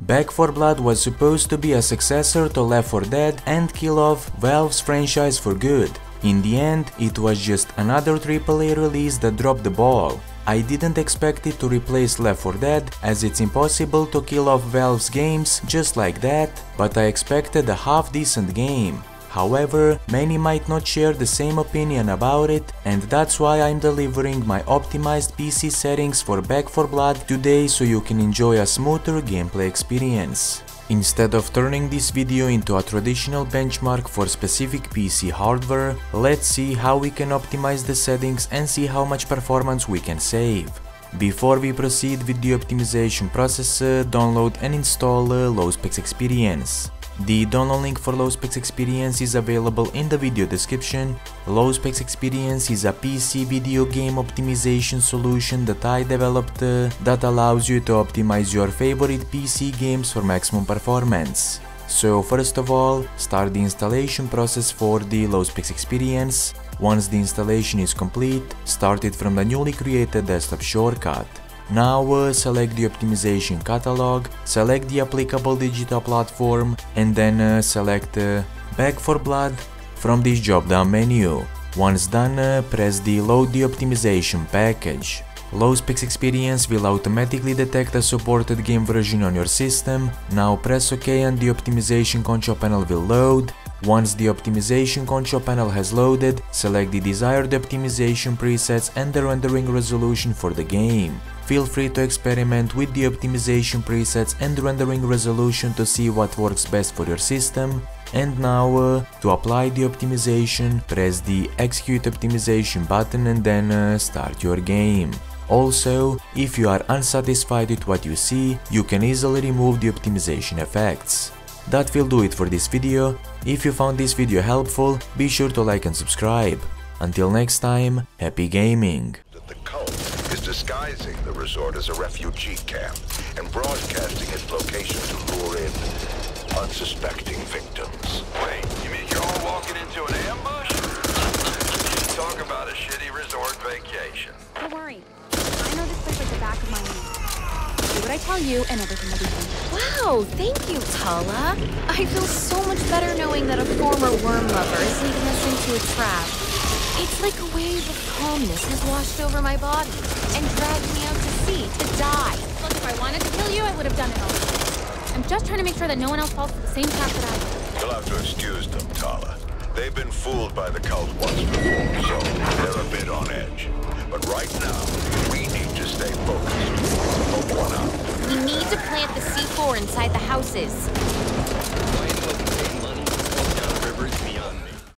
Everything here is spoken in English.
Back 4 Blood was supposed to be a successor to Left 4 Dead and kill off Valve's franchise for good. In the end, it was just another AAA release that dropped the ball. I didn't expect it to replace Left 4 Dead, as it's impossible to kill off Valve's games just like that, but I expected a half-decent game. However, many might not share the same opinion about it, and that's why I'm delivering my optimized PC settings for Back 4 Blood today so you can enjoy a smoother gameplay experience. Instead of turning this video into a traditional benchmark for specific PC hardware, let's see how we can optimize the settings and see how much performance we can save. Before we proceed with the optimization process, download and install Low Specs Experience. The download link for Low Specs Experience is available in the video description. Low Specs Experience is a PC video game optimization solution that I developed that allows you to optimize your favorite PC games for maximum performance. So first of all, start the installation process for the Low Specs Experience. Once the installation is complete, start it from the newly created desktop shortcut. Now select the optimization catalog, select the applicable digital platform, and then select Back 4 Blood from this drop-down menu. Once done, press the Load the optimization package. Low Specs Experience will automatically detect a supported game version on your system. Now press OK and the optimization control panel will load. Once the optimization control panel has loaded, select the desired optimization presets and the rendering resolution for the game. Feel free to experiment with the optimization presets and rendering resolution to see what works best for your system. And now, to apply the optimization, press the Execute Optimization button and then start your game. Also, if you are unsatisfied with what you see, you can easily remove the optimization effects. That will do it for this video. If you found this video helpful, be sure to like and subscribe. Until next time, happy gaming! The cult is disguising the resort as a refugee camp and broadcasting its location to lure in unsuspecting victims. Wait, you mean you're all walking into an ambush? Talk about a shitty resort vacation. Don't worry. I know this place like the back of my hand. Do what I tell you and everything will be fine. Wow, thank you, Tala. I feel so much better knowing that a former worm lover is leading us into a trap. It's like a wave of calmness has washed over my body and dragged me out to sea to die. Look, if I wanted to kill you, I would have done it already. I'm just trying to make sure that no one else falls for the same trap that I did. You'll have to excuse them, Tala. They've been fooled by the cult once before, so they're a bit on edge. But right now, we need to stay focused. Hope one out. We need to plant the C4 inside the houses.